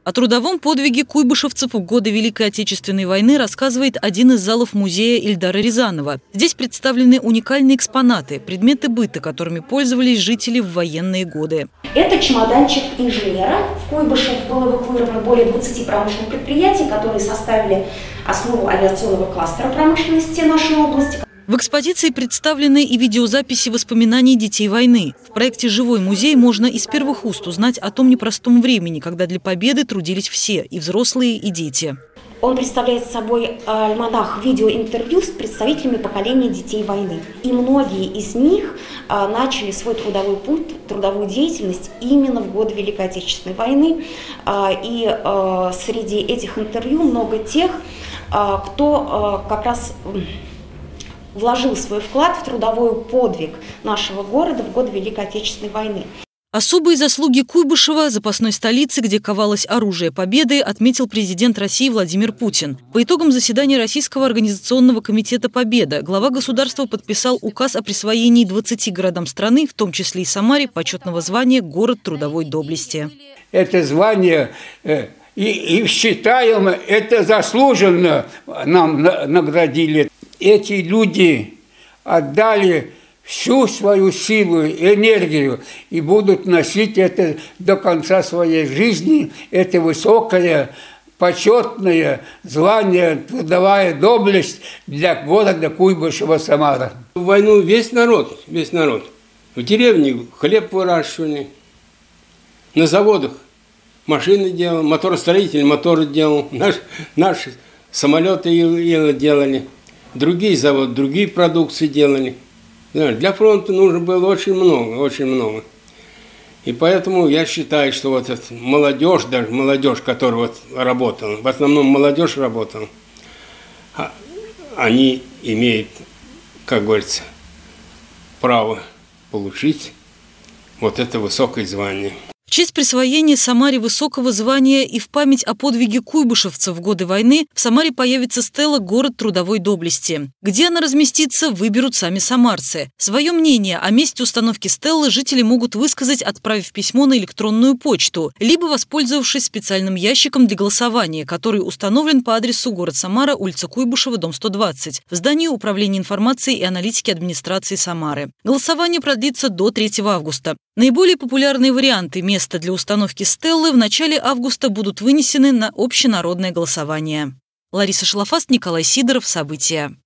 О трудовом подвиге куйбышевцев в годы Великой Отечественной войны рассказывает один из залов музея Ильдара Рязанова. Здесь представлены уникальные экспонаты, предметы быта, которыми пользовались жители в военные годы. Это чемоданчик инженера. В Куйбышев было эвакуировано более 20 промышленных предприятий, которые составили основу авиационного кластера промышленности нашей области. В экспозиции представлены и видеозаписи воспоминаний детей войны. В проекте «Живой музей» можно из первых уст узнать о том непростом времени, когда для победы трудились все – и взрослые, и дети. Он представляет собой альманах видеоинтервью с представителями поколения детей войны. И многие из них начали свой трудовой путь, трудовую деятельность именно в годы Великой Отечественной войны. И среди этих интервью много тех, кто как раз вложил свой вклад в трудовой подвиг нашего города в годы Великой Отечественной войны. Особые заслуги Куйбышева, запасной столицы, где ковалось оружие победы, отметил президент России Владимир Путин. По итогам заседания Российского организационного комитета «Победа» глава государства подписал указ о присвоении 20 городам страны, в том числе и Самаре, почетного звания «Город трудовой доблести». Это звание и считаем, это заслуженно нам наградили. Эти люди отдали всю свою силу и энергию и будут носить это до конца своей жизни, это высокое, почетное звание «Трудовая доблесть» для города Куйбышева-Самара. В войну весь народ. В деревне хлеб выращивали, на заводах машины делал, моторостроитель моторы делал, наши самолеты делали. Другие заводы, другие продукции делали. Для фронта нужно было очень много. И поэтому я считаю, что вот эта молодежь, даже молодежь, которая вот работала, в основном молодежь работала, они имеют, как говорится, право получить вот это высокое звание. В честь присвоения Самаре высокого звания и в память о подвиге куйбышевцев в годы войны в Самаре появится стела «Город трудовой доблести». Где она разместится, выберут сами самарцы. Свое мнение о месте установки стелы жители могут высказать, отправив письмо на электронную почту, либо воспользовавшись специальным ящиком для голосования, который установлен по адресу город Самара, улица Куйбышева, дом 120, в здании Управления информации и аналитики администрации Самары. Голосование продлится до 3 августа. Наиболее популярные варианты места для установки стеллы в начале августа будут вынесены на общенародное голосование. Лариса Шалафаст, Николай Сидоров. События.